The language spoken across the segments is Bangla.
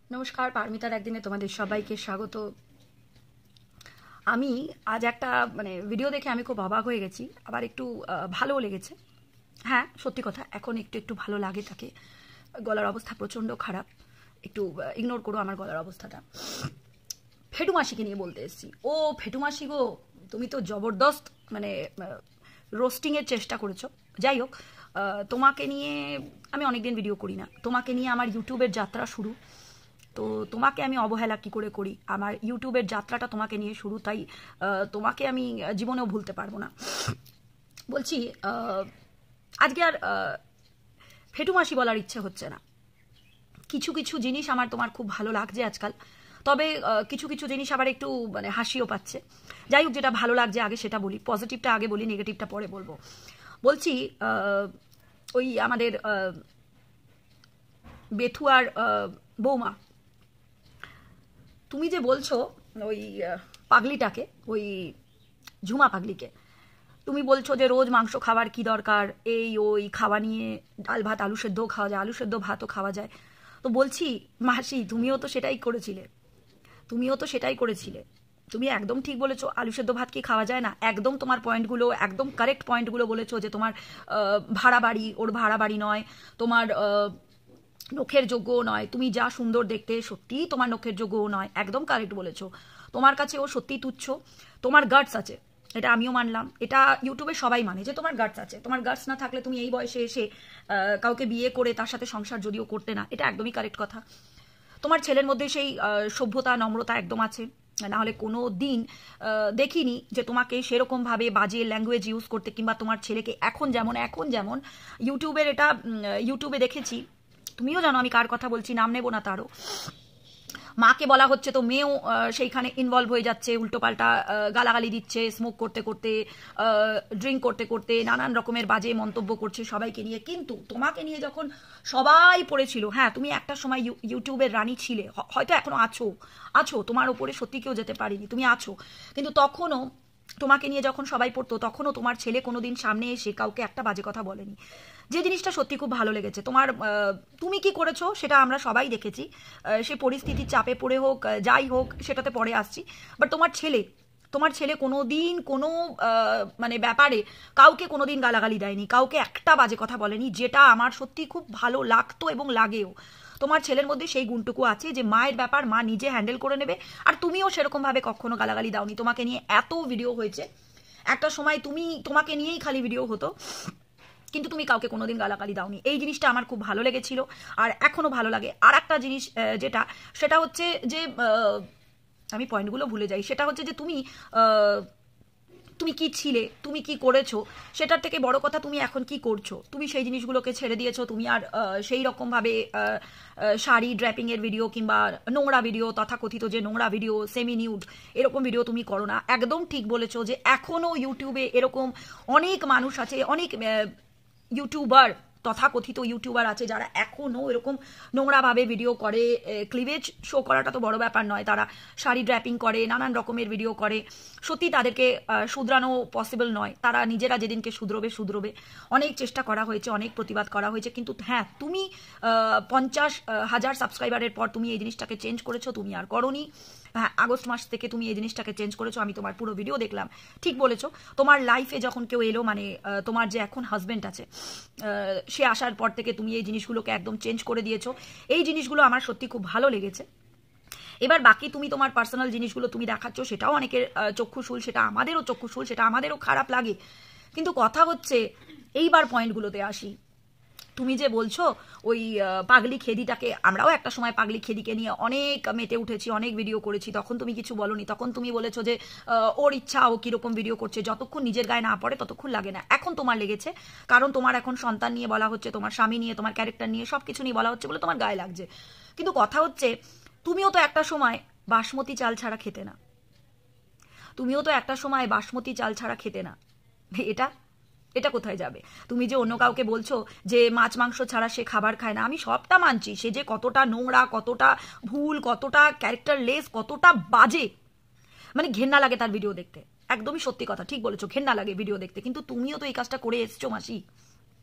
নমস্কার, পারমিতার একদিনে তোমাদের সবাইকে স্বাগত। আমি আজ একটা ভিডিও দেখে আমি খুব অবাক হয়ে গেছি, আবার একটু ভালোও লেগেছে। হ্যাঁ, সত্যি কথা, এখন একটু একটু ভালো লাগে তাকে। গলার অবস্থা প্রচণ্ড খারাপ, একটু ইগনোর করো আমার গলার অবস্থাটা। ফেটু মাসিকে নিয়ে বলতে এসেছি। ও ফেটু মাসি গো, তুমি তো জবরদস্ত রোস্টিংয়ের চেষ্টা করেছো। যাই হোক, তোমাকে নিয়ে আমি অনেকদিন ভিডিও করি না। তোমাকে নিয়ে আমার ইউটিউবের যাত্রা শুরু। তো তোমাকে আমি অবহেলা কি করে করি? আমার ইউটিউবের যাত্রাটা তোমাকে নিয়ে শুরু, তাই তোমাকে আমি জীবনেও ভুলতে পারবো না। বলছি, আজকে আর ফেটু মাসি বলার ইচ্ছে হচ্ছে না। কিছু কিছু জিনিস আমার তোমার খুব ভালো লাগছে আজকাল, তবে কিছু কিছু জিনিস আবার একটু হাসিও পাচ্ছে। যাই হোক, যেটা ভালো লাগছে আগে সেটা বলি, পজিটিভটা আগে বলি, নেগেটিভটা পরে বলবো। বলছি, ওই আমাদের বেথুয়ার বৌমা, তুমি যে বলছো ওই পাগলিটাকে, ওই ঝুমা পাগলিকে, তুমি বলছো যে রোজ মাংস খাবার কি দরকার, এই ওই খাওয়া নিয়ে, ডাল ভাত আলু সেদ্ধও খাওয়া যায়, আলু সেদ্ধ ভাতও খাওয়া যায়। তো বলছি মাসি, তুমিও তো সেটাই করেছিলে, তুমিও তো সেটাই করেছিলে। তুমি একদম ঠিক বলেছো, আলু সেদ্ধ ভাত কি খাওয়া যায় না? একদম তোমার পয়েন্টগুলো, একদম কারেক্ট পয়েন্টগুলো বলেছো, যে তোমার ভাড়া বাড়ি, ওর ভাড়া বাড়ি নয়, তোমার নখের যোগ্যও নয়, তুমি যা সুন্দর দেখতে সত্যিই তোমার নখের যোগ্যও নয়, একদম কারেক্ট বলেছো। তোমার কাছে ও সত্যিই তুচ্ছ। তোমার গার্ডস আছে, এটা আমিও মানলাম, এটা ইউটিউবে সবাই মানে যে তোমার গার্ডস আছে। তোমার গার্ডস না থাকলে তুমি এই বয়সে এসে কাউকে বিয়ে করে তার সাথে সংসার যদিও করতে না, এটা একদমই কারেক্ট কথা। তোমার ছেলের মধ্যে সেই সভ্যতা নম্রতা একদম আছে, না হলে কোনো দিন দেখিনি যে তোমাকে সেরকমভাবে বাজে ল্যাঙ্গুয়েজ ইউজ করতে, কিংবা তোমার ছেলেকে এখন যেমন ইউটিউবের এটা ইউটিউবে দেখেছি, তুমিও জানো আমি কার কথা বলছি, নাম নেবো না তারও। মাকে বলা হচ্ছে তো মেয়েও সেইখানে ইনভলভ হয়ে যাচ্ছে, উল্টোপাল্টা গালাগালি দিচ্ছে, স্মোক করতে করতে, ড্রিঙ্ক করতে করতে নানান রকমের বাজে মন্তব্য করছে সবাইকে নিয়ে। কিন্তু তোমাকে নিয়ে যখন সবাই পড়েছিল, হ্যাঁ তুমি একটা সময় ইউটিউবের রানী ছিলে, হয়তো এখনো আছো, আছো, তোমার ওপরে সত্যি কেউ যেতে পারিনি, তুমি আছো। কিন্তু তখনও তোমাকে নিয়ে যখন সবাই পড়তো, তখনও তোমার ছেলে কোনোদিন সামনে এসে কাউকে একটা বাজে কথা বলেনি। যে জিনিসটা সত্যি খুব ভালো লেগেছে তোমার, তুমি কি করেছো সেটা আমরা সবাই দেখেছি। সে পরিস্থিতির চাপে পড়ে হোক, যাই হোক, সেটাতে পরে আসছি। বাট তোমার ছেলে কোনোদিন কোনো ব্যাপারে কাউকে কোনোদিন গালাগালি দেয়নি, কাউকে একটা বাজে কথা বলেনি, যেটা আমার সত্যি খুব ভালো লাগতো এবং লাগেও। তোমার ছেলের মধ্যে সেই গুণটুকু আছে যে মায়ের ব্যাপার মা নিজে হ্যান্ডেল করে নেবে। আর তুমিও সেরকমভাবে কখনো গালাগালি দাওনি। তোমাকে নিয়ে এত ভিডিও হয়েছে, একটা সময় তোমাকে নিয়েই খালি ভিডিও হতো, কিন্তু তুমি কাউকে কোনোদিন গালাগালি দাওনি। এই জিনিসটা আমার খুব ভালো লেগেছিল, আর এখনো ভালো লাগে। আর একটা জিনিস সেটা হচ্ছে যে আমি পয়েন্টগুলো ভুলে যাই। সেটা হচ্ছে যে তুমি কি ছিলে, তুমি কি করেছো, সেটার থেকে বড় কথা তুমি এখন কি করছো। তুমি সেই জিনিসগুলোকে ছেড়ে দিয়েছো। তুমি আর সেই রকমভাবে শাড়ি ড্র্যাপিং এর ভিডিও কিংবা নোংরা ভিডিও, তথাকথিত যে নোংরা ভিডিও, সেমি নিউড, এরকম ভিডিও তুমি করো না। একদম ঠিক বলেছো যে এখনো ইউটিউবে এরকম অনেক মানুষ আছে, অনেক ইউটিউবার, তথাকথিত ইউটিউবার আছে যারা এখনও এরকম নোংরাভাবে ভিডিও করে। ক্লিভেজ শো করাটা তো বড় ব্যাপার নয়, তারা শাড়ি ড্র্যাপিং করে, নানান রকমের ভিডিও করে। সত্যি তাদেরকে শুধরানো পসিবল নয়, তারা নিজেরা যেদিনকে শুধরোবে। অনেক চেষ্টা করা হয়েছে, অনেক প্রতিবাদ করা হয়েছে, কিন্তু হ্যাঁ তুমি 50,000 সাবস্ক্রাইবারের পর তুমি এই জিনিসটাকে চেঞ্জ করেছো, তুমি আর করোনি। হ্যাঁ, আগস্ট মাস থেকে তুমি এই জিনিসটাকে চেঞ্জ করেছো, আমি তোমার পুরো ভিডিও দেখলাম। ঠিক বলেছো, তোমার লাইফে যখন কেউ এলো, তোমার যে এখন হাজবেন্ড আছে, সে আসার পর থেকে তুমি এই জিনিসগুলোকে একদম চেঞ্জ করে দিয়েছো। এই জিনিসগুলো আমার সত্যি খুব ভালো লেগেছে। এবার বাকি তুমি তোমার পার্সোনাল জিনিসগুলো তুমি দেখাচ্ছ, সেটাও অনেকের চক্ষুশূল, সেটা আমাদেরও চক্ষুশূল, সেটা আমাদেরও খারাপ লাগে। কিন্তু কথা হচ্ছে, এইবার পয়েন্টগুলোতে আসি। তুমি যে বলছো ওই পাগলি খেদিটাকে, আমরাও একটা সময় পাগলি খেদিকে নিয়ে অনেক মেতে উঠেছি, অনেক ভিডিও করেছি, তখন তুমি কিছু বলনি। তখন তুমি বলেছো যে ওর ইচ্ছা, ও কিরকম ভিডিও করছে, যতক্ষণ নিজের গায়ে না পড়ে ততক্ষণ লাগে না। এখন তোমার লেগেছে, কারণ তোমার এখন সন্তান নিয়ে বলা হচ্ছে, তোমার স্বামী নিয়ে, তোমার ক্যারেক্টার নিয়ে, সব কিছু নিয়ে বলা হচ্ছে বলে তোমার গায়ে লাগছে। কিন্তু কথা হচ্ছে, তুমিও তো একটা সময় বাসমতি চাল ছাড়া খেতে না, তুমিও তো একটা সময় বাসমতি চাল ছাড়া খেতে না। এটা এটা কোথায় যাবে? তুমি যে অন্য কাউকে বলছো যে মাছ মাংস ছাড়া সে খাবার খায় না, আমি সবটা মানছি, সে যে কতটা নোংরা, কতটা ভুল, কতটা ক্যারেক্টার লেস, কতটা বাজে, ঘেন্না লাগে তার ভিডিও দেখতে। একদমই সত্যি কথা, ঠিক বলেছো, ঘেন্না লাগে ভিডিও দেখতে। কিন্তু তুমিও তো এই কাজটা করে এসছো মাসি।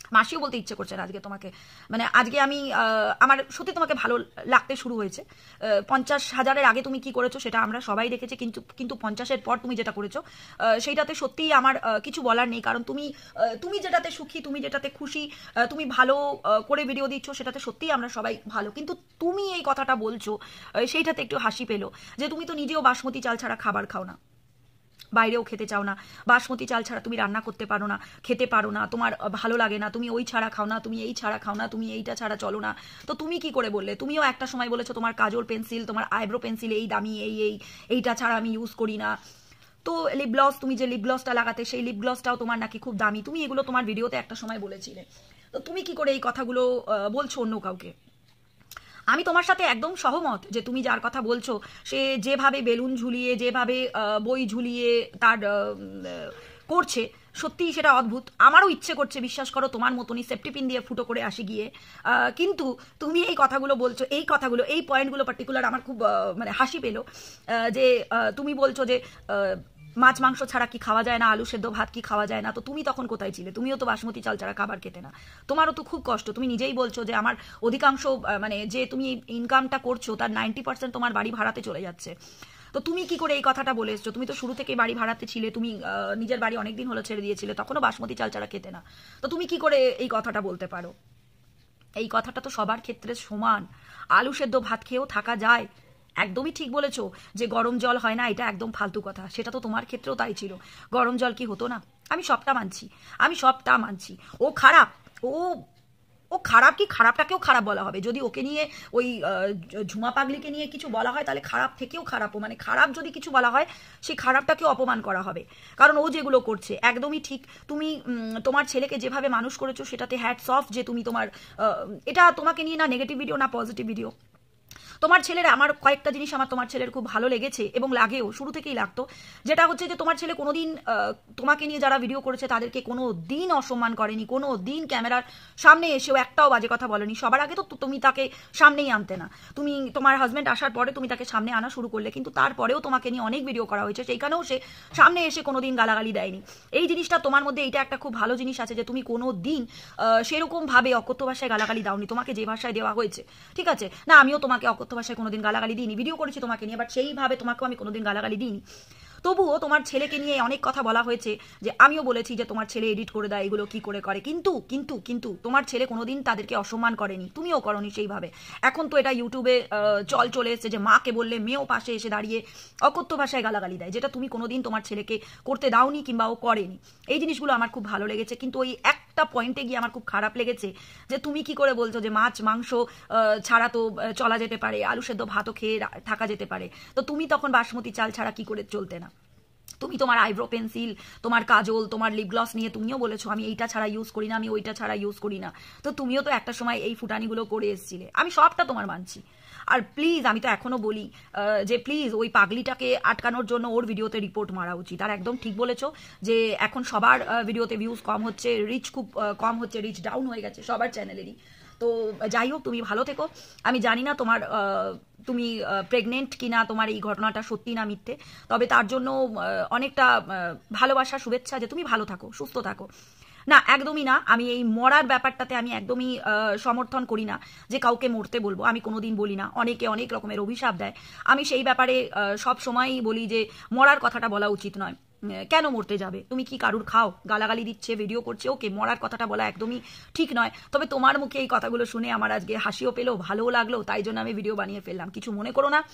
মাসিও বলতে ইচ্ছে করছে না আজকে তোমাকে, মানে আজকে আমি আমার সত্যি তোমাকে ভালো লাগতে শুরু হয়েছে। 50,000-এর আগে তুমি কি করেছো সেটা আমরা সবাই দেখেছি, কিন্তু 50-এর পর তুমি যেটা করেছো সেইটাতে সত্যিই আমার কিছু বলার নেই। কারণ তুমি যেটাতে সুখী, তুমি যেটাতে খুশি, তুমি ভালো করে ভিডিও দিচ্ছ, সেটাতে সত্যিই আমরা সবাই ভালো। কিন্তু তুমি এই কথাটা বলছো সেইটাতে একটু হাসি পেলো যে তুমি তো নিজেও বাসমতি চাল ছাড়া খাবার খাও না, বাইরেও খেতে চাও না, বাসমতি চাল ছাড়া তুমি রান্না করতে পারো না, খেতে পারো না, তোমার ভালো লাগে না, তুমি ওই ছাড়া খাও না, তুমি এই ছাড়া খাও না, তুমি এইটা ছাড়া চলো না। তো তুমি কি করে বললে? তুমিও একটা সময় বলেছো তোমার কাজল পেন্সিল, তোমার আইব্রো পেন্সিল এই দামি, এইটা ছাড়া আমি ইউজ করি না। তো লিপ গ্লস, তুমি যে লিপ গ্লসটা লাগাতে সেই লিপ গ্লসটাও তোমার নাকি খুব দামি, তুমি এগুলো তোমার ভিডিওতে একটা সময় বলেছিলে। তো তুমি কি করে এই কথাগুলো বলছো অন্য কাউকে? আমি তোমার সাথে একদম সহমত যে তুমি যার কথা বলছো সে যেভাবে বেলুন ঝুলিয়ে, যেভাবে বই ঝুলিয়ে তার করছে, সত্যিই সেটা অদ্ভুত। আমারও ইচ্ছে করছে বিশ্বাস করো তোমার মতনই সেফটি পিন দিয়ে ফুটো করে আসি গিয়ে। কিন্তু তুমি এই কথাগুলো বলছো, এই পয়েন্টগুলো পার্টিকুলার আমার খুব মানে হাসি পেলো। যে তুমি বলছো যে মাছ মাংস ছাড়া কি খাওয়া যায় না, আলু সেদ্ধ ভাত কি খাওয়া যায় না। তো তুমি তখন কোথায় ছিলে? তুমিও তো বাসমতি চাল ছাড়া খাবার খেতে না, তোমারও তো খুব কষ্ট। তুমি নিজেই বলছো যে আমার অধিকাংশ মানে যে তুমি ইনকামটা করছো তার 90% তোমার বাড়ি ভাড়াতে চলে যাচ্ছে। তো তুমি কি করে এই কথাটা বলে এসছো? তুমি তো শুরু থেকে বাড়ি ভাড়াতে ছিলে, তুমি নিজের বাড়ি অনেকদিন হলো ছেড়ে দিয়েছিলে, তখনও বাসমতি চাল ছাড়া খেতে না। তো তুমি কি করে এই কথাটা বলতে পারো? এই কথাটা তো সবার ক্ষেত্রে সমান। আলু সেদ্ধ ভাত খেয়েও থাকা যায়, একদমই ঠিক বলেছো। যে গরম জল হয় না, এটা একদম ফালতু কথা, সেটা তো তোমার ক্ষেত্রেও তাই ছিল। গরম জল কি হতো না? আমি সবটা মানছি। ও খারাপ, ও ও খারাপ, কি খারাপটাকেও খারাপ বলা হবে। যদি ওকে নিয়ে ওই ঝুমা পাগলিকে নিয়ে কিছু বলা হয় তাহলে খারাপ থেকেও খারাপ, মানে খারাপ যদি কিছু বলা হয় সেই খারাপটাকেও অপমান করা হবে। কারণ ও যেগুলো করছে একদমই ঠিক। তুমি তোমার ছেলেকে যেভাবে মানুষ করেছো সেটাতে হ্যাটস অফ। যে তুমি তোমার এটা তোমাকে নিয়ে না নেগেটিভ ভিডিও না পজিটিভ ভিডিও, তোমার ছেলের আমার কয়েকটা জিনিস আমার তোমার ছেলের খুব ভালো লেগেছে এবং লাগেও, শুরু থেকেই লাগতো। যেটা হচ্ছে যে তোমার ছেলে কোনোদিন তোমাকে নিয়ে যারা ভিডিও করেছে তাদেরকে কোনো দিন অসম্মান করেনি, কোনো দিন ক্যামেরার সামনে এসেও একটাও বাজে কথা বলেনি। সবার আগে তো তুমি তাকে সামনেই আনতে না, তুমি তোমার হাজব্যান্ড আসার পরে তুমি তাকে সামনে আনা শুরু করলে, কিন্তু তারপরেও তোমাকে নিয়ে অনেক ভিডিও করা হয়েছে, সেইখানেও সে সামনে এসে কোনোদিন গালাগালি দেয়নি। এই জিনিসটা তোমার মধ্যে, এইটা একটা খুব ভালো জিনিস আছে যে তুমি কোনো দিন সেরকম ভাবে অকথ্য ভাষায় গালাগালি দাওনি। তোমাকে যে ভাষায় দেওয়া হয়েছে ঠিক আছে না, আমিও তোমাকে অকথ্য ভাষায় কোনোদিন গালাগালি দিইনি, ভিডিও করেছি তোমাকে নিয়ে, বাট সেইভাবে তোমাকেও আমি কোনোদিন গালাগালি দিইনি। তবুও তোমার ছেলেকে নিয়ে অনেক কথা বলা হয়েছে, যে আমিও বলেছি যে তোমার ছেলে এডিট করে দেয়, এগুলো কি করে করে। কিন্তু তোমার ছেলে কোনোদিন তাদেরকে অসম্মান করেনি, তুমিও করনি সেইভাবে। এখন তো এটা ইউটিউবে চলে এসেছে যে মাকে বললে মেয়েও পাশে এসে দাঁড়িয়ে অকথ্য ভাষায় গালাগালি দেয়, যেটা তুমি কোনোদিন তোমার ছেলেকে করতে দাওনি কিংবা ও করেনি। এই জিনিসগুলো আমার খুব ভালো লেগেছে। কিন্তু ওই একটা পয়েন্টে গিয়ে আমার খুব খারাপ লেগেছে যে তুমি কি করে বলছো যে মাছ মাংস ছাড়া তো চলা যেতে পারে, আলু সেদ্ধ ভাতও খেয়ে থাকা যেতে পারে। তো তুমি তখন বাসমতি চাল ছাড়া কি করে চলতে না? তুমি তোমার আইব্রো পেন্সিল, তোমার কাজল, তোমার লিপ গ্লস নিয়ে তুমিও বলেছো আমি এইটা ছাড়া ইউজ করি না, আমি ওইটা ছাড়া ইউজ করি না। তো তুমিও তো একটা সময় এই ফুটানিগুলো করে এসেছিলে, আমি সবটা তোমার মানছি। আর প্লিজ, আমি তো এখনো বলি যে প্লিজ ওই পাগলিটাকে আটকানোর জন্য ওর ভিডিওতে রিপোর্ট মারা উচিত। আর একদম ঠিক বলেছো যে এখন সবার ভিডিওতে ভিউজ কম হচ্ছে, রিচ খুব কম হচ্ছে, রিচ ডাউন হয়ে গেছে সবার চ্যানেলেরই। তো যাই হোক, তুমি ভালো থেকো। আমি জানি না তোমার তুমি প্রেগনেন্ট কিনা, তোমার এই ঘটনাটা সত্যি না মিথ্যে, তবে তার জন্য অনেকটা ভালোবাসা, শুভেচ্ছা যে তুমি ভালো থাকো, সুস্থ থাকো। না, একদমই না। আমি এই মরার ব্যাপারটাতে আমি একদমই সমর্থন করি না যে কাউকে মরতে বলবো, আমি কোনোদিন বলি না। অনেকে অনেক রকমের অভিশাপ দেয়, আমি সেই ব্যাপারে সব সময়ই বলি যে মরার কথাটা বলা উচিত নয়। কেন মরতে যাবে? তুমি কি কারুর খাও? গালাগালি দিচ্ছে, ভিডিও করছে, ওকে, মরার কথাটা বলা একদমই ঠিক নয়। তবে তোমার মুখে এই কথাগুলো শুনে আমার আজকে হাসিও পেলো, ভালোও লাগলো, তাই জন্য আমি ভিডিও বানিয়ে ফেললাম। কিছু মনে করো না,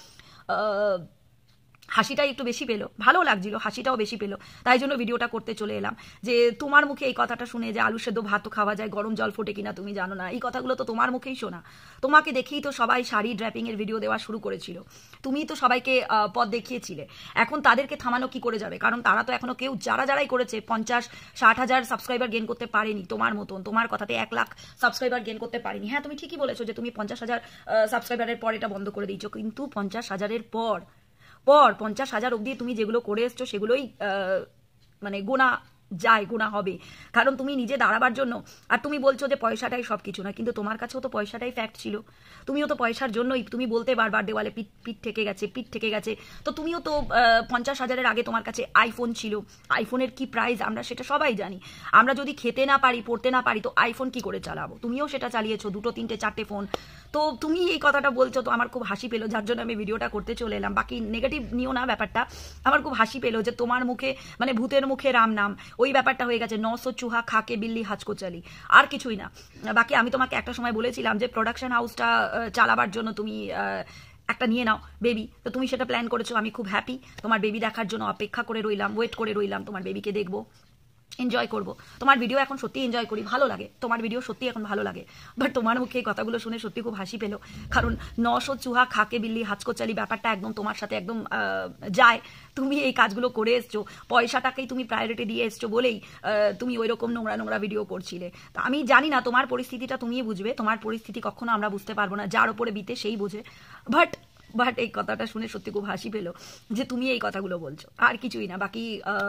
হাসিটাই একটু বেশি পেলো, ভালো লাগছিল, হাসিটাও বেশি পেলো, তাই জন্য ভিডিওটা করতে চলে এলাম। যে তোমার মুখে এই কথাটা শুনে যে আলু সেদ্ধ ভাতও খাওয়া যায়, গরম জল ফোটে কিনা তুমি জানো না, এই কথাগুলো তো তোমার মুখেই শোনা। তোমাকে দেখেই তো সবাই শাড়ি ড্র্যাপিং এর ভিডিও দেওয়া শুরু করেছিল, তুমিই তো সবাইকে পথ দেখিয়েছিলে। এখন তাদেরকে থামানো কি করে যাবে? কারণ তারা তো এখনো কেউ, যারাই করেছে 50-60 হাজার সাবস্ক্রাইবার গেন করতে পারেনি তোমার মতন, তোমার কথাতে 1 লাখ সাবস্ক্রাইবার গেন করতে পারেনি। হ্যাঁ, তুমি ঠিকই বলেছো যে তুমি 50,000 সাবস্ক্রাইবারের পর এটা বন্ধ করে দিয়েছো, কিন্তু 50,000-এর পর 50,000 অবধি তুমি যেগুলো করে এসছো সেগুলোই মানে যায়, গুণা হবে। কারণ তুমি নিজে দাঁড়াবার জন্য, আর তুমি বলছো যে পয়সাটাই সব কিছু না, কিন্তু তোমার কাছেও তো পয়সাটাই ফ্যাক্ট ছিল। তুমিও তো পয়সার জন্যই তুমি বলতে বারবার দেওয়ালে পিঠ পিঠ থেকে গেছে, পিঠ থেকে গেছে। তো তুমিও তো 50,000-এর আগে তোমার কাছে আইফোন ছিল। আইফোনের কি প্রাইস আমরা সেটা সবাই জানি। আমরা যদি খেতে না পারি, পড়তে না পারি, তো আইফোন কি করে চালাবো? তুমিও সেটা চালিয়েছো, 2, 3, 4টে ফোন। তো তুমি এই কথাটা বলছো, তো আমার খুব হাসি পেলো, যার জন্য আমি ভিডিওটা করতে চলে এলাম। বাকি নেগেটিভ নিও না ব্যাপারটা। আমার খুব হাসি পেলো যে তোমার মুখে, মানে ভূতের মুখে রাম নাম, ওই ব্যাপারটা হয়ে গেছে। 900 চুহা খাকে বিল্লি হাজকো চালি, আর কিছুই না। বাকি আমি তোমাকে একটা সময় বলেছিলাম যে প্রোডাকশন হাউসটা চালাবার জন্য তুমি একটা নিয়ে নাও বেবি, তো তুমি সেটা প্ল্যান করেছো। আমি খুব হ্যাপি, তোমার বেবি দেখার জন্য অপেক্ষা করে রইলাম, ওয়েট করে রইলাম, তোমার বেবিকে দেখবো, এনজয় করবো। তোমার ভিডিও এখন সত্যি এনজয় করি, ভালো লাগে, তোমার ভিডিও সত্যি এখন ভালো লাগে। বাট তোমার মুখে এই কথাগুলো শুনে সত্যি খুব হাসি পেলো, কারণ 900 চুহা খাকে বিল্লি হাজকো চালি ব্যাপারটা একদম তোমার সাথে একদম যায়। তুমি এই কাজগুলো করে এসছো, পয়সাটাকেই তুমি প্রায়োরিটি দিয়ে এসছো বলেই তুমি ওই রকম নোংরা নোংরা ভিডিও করছিলে। তো আমি জানি না, তোমার পরিস্থিতিটা তুমিই বুঝবে, তোমার পরিস্থিতি কখনো আমরা বুঝতে পারবো না, যার ওপরে বিতে সেই বুঝে। বাট বাট এই কথাটা শুনে সত্যি খুব হাসি পেলো যে তুমি এই কথাগুলো বলছো, আর কিছুই না। বাকি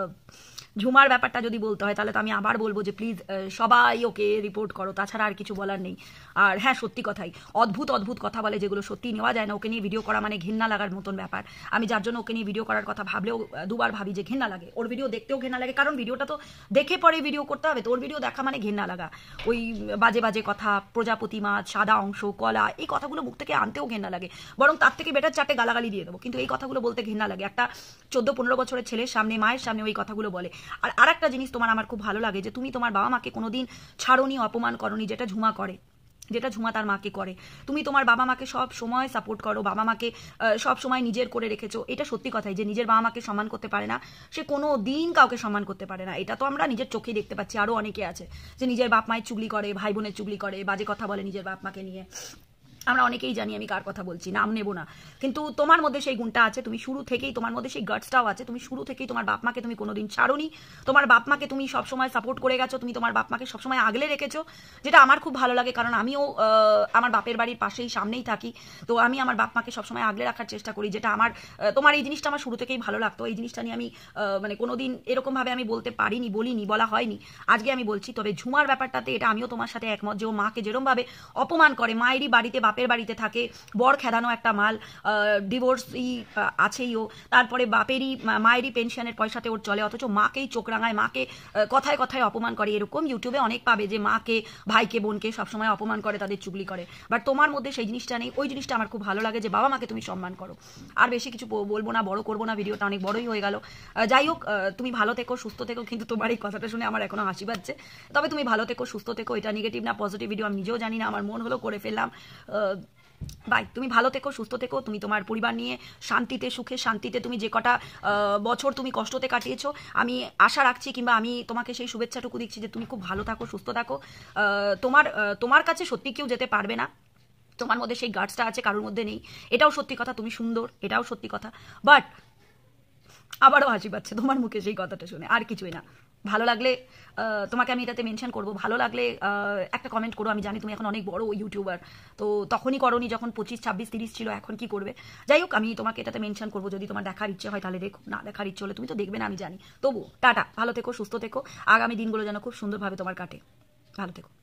ঝুমার ব্যাপারটা যদি বলতে হয় তাহলে তো আমি আবার বলবো যে প্লিজ সবাই ওকে রিপোর্ট করো, তাছাড়া আর কিছু বলার নেই। আর হ্যাঁ, সত্যি কথাই, অদ্ভুত অদ্ভুত কথা বলে যেগুলো সত্যি নেওয়া যায় না। ওকে নিয়ে ভিডিও করা মানে ঘৃণা লাগার মতন ব্যাপার। আমি যার জন্য ওকে নিয়ে ভিডিও করার কথা ভাবলেও দুবার ভাবি যে ঘৃণা লাগে, ওর ভিডিও দেখতেও ঘৃণা লাগে, কারণ ভিডিওটা তো দেখে পরে ভিডিও করতে হবে, তো ওর ভিডিও দেখা মানে ঘৃণা লাগা। ওই বাজে বাজে কথা, প্রজাপতি মাছ, সাদা অংশ, কলা, এই কথাগুলো মুখ থেকে আনতেও ঘৃণা লাগে। বরং তার থেকে বেটার 4টে গালাগালি দিয়ে দেবো, কিন্তু এই কথাগুলো বলতে ঘৃণা লাগে। একটা 14-15 বছরের ছেলের সামনে, মায়ের সামনে ওই কথাগুলো বলে। আর একটা জিনিস তোমার আমার খুব ভালো লাগে যে তুমি তোমার বাবা মাকে কোনোদিন ছাড়োনি, অপমান করনি, যেটা ঝুমা করে, যেটা ঝুমা তার মাকে করে। তুমি তোমার বাবা মাকে সব সময় সাপোর্ট করো, বাবা মাকে সব সময় নিজের করে রেখেছো। এটা সত্যি কথাই, যে নিজের বাবা মাকে সম্মান করতে পারে না সে কোনো দিন কাউকে সম্মান করতে পারে না। এটা তো আমরা নিজের চোখেই দেখতে পাচ্ছি। আরও অনেকে আছে যে নিজের বাপ মায়ের চুগলি করে, ভাই বোনের চুগলি করে, বাজে কথা বলে নিজের বাপ মাকে নিয়ে। আমরা অনেকেই জানি, আমি কার কথা বলছি, নাম নেব না। কিন্তু তোমার মধ্যে সেই গুণটা আছে, তুমি শুরু থেকেই, তোমার মধ্যে সেই গাটসটাও আছে, তুমি শুরু থেকেই তোমার বাপ মাকে তুমি কোনোদিন ছাড়োনি। তোমার বাপ মাকে তুমি সবসময় সাপোর্ট করে গেছো, তুমি তোমার বাপ মাকে সবসময় আগলে রেখেছো, যেটা আমার খুব ভালো লাগে। কারণ আমিও আমার বাপের বাড়ির পাশেই, সামনেই থাকি, তো আমি আমার বাপ মাকে সবসময় আগলে রাখার চেষ্টা করি, যেটা আমার তোমার এই জিনিসটা আমার শুরু থেকেই ভালো লাগতো। এই জিনিসটা নিয়ে আমি মানে কোনোদিন এরকমভাবে আমি বলতে পারিনি, বলিনি, বলা হয়নি, আজকে আমি বলছি। তবে ঝুমার ব্যাপারটাতে এটা আমিও তোমার সাথে একমত যে ও মাকে যেরকমভাবে অপমান করে, মায়েরই বাড়িতে, বাপের বাড়িতে থাকে, বর খেদানো একটা মাল, ডিভোর্সই আছেই ও, তারপরে বাপেরই মায়েরই পেনশনের পয়সাতে ওর চলে, অথচ মাকেই চোখ রাঙায়, মাকে কথায় কথায় অপমান করে। এরকম ইউটিউবে অনেক পাবে যে মাকে, ভাইকে, বোনকে সবসময় অপমান করে, তাদের চুগলি করে। বাট তোমার মধ্যে সেই জিনিসটা নেই। ওই জিনিসটা আমার খুব ভালো লাগে যে বাবা মাকে তুমি সম্মান করো। আর বেশি কিছু বলবো না, বড় করবো না, ভিডিওটা অনেক বড়ই হয়ে গেল। যাই হোক, তুমি ভালো থেকো, সুস্থ থেকো। কিন্তু তোমার এই কথাটা শুনে আমার এখনো হাসি পাচ্ছে। তবে তুমি ভালো থেকো, সুস্থ থেকো। এটা নেগেটিভ না পজিটিভ ভিডিও আমি নিজেও জানি না, আমার মন হলো করে ফেললাম। বাই, তুমি ভালো থেকো, সুস্থ থেকো। তুমি তোমার পরিবার নিয়ে শান্তিতে, সুখে শান্তিতে তুমি যে কটা বছর তুমি কষ্টতে কাটিয়েছো, আমি আশা রাখছি, কিংবা আমি তোমাকে সেই শুভেচ্ছাটুকু দিচ্ছি যে তুমি খুব ভালো থাকো, সুস্থ থাকো। তোমার কাছে সত্যি কেউ যেতে পারবে না, তোমার মধ্যে সেই গার্ডসটা আছে, কারোর মধ্যে নেই। এটাও সত্যি কথা, তুমি সুন্দর, এটাও সত্যি কথা। বাট আবারও হাসি পাচ্ছে তোমার মুখে সেই কথাটা শুনে, আর কিছুই না। ভালো লাগলে তোমাকে আমি এটাতে মেনশন করবো, ভালো লাগলে একটা কমেন্ট করো। আমি জানি তুমি এখন অনেক বড় ইউটিউবার, তো তখনই করোনি যখন 25, 26, 30 ছিল, এখন কি করবে? যাই হোক, আমি তোমাকে এটাতে মেনশন করবো। যদি তোমার দেখার ইচ্ছে হয় তাহলে দেখো, না দেখার ইচ্ছে হলে তুমি তো দেখবে না, আমি জানি। তবু টাটা, ভালো থেকো, সুস্থ থেকো। আগামী দিনগুলো যেন খুব সুন্দরভাবে তোমার কাটে। ভালো থেকো।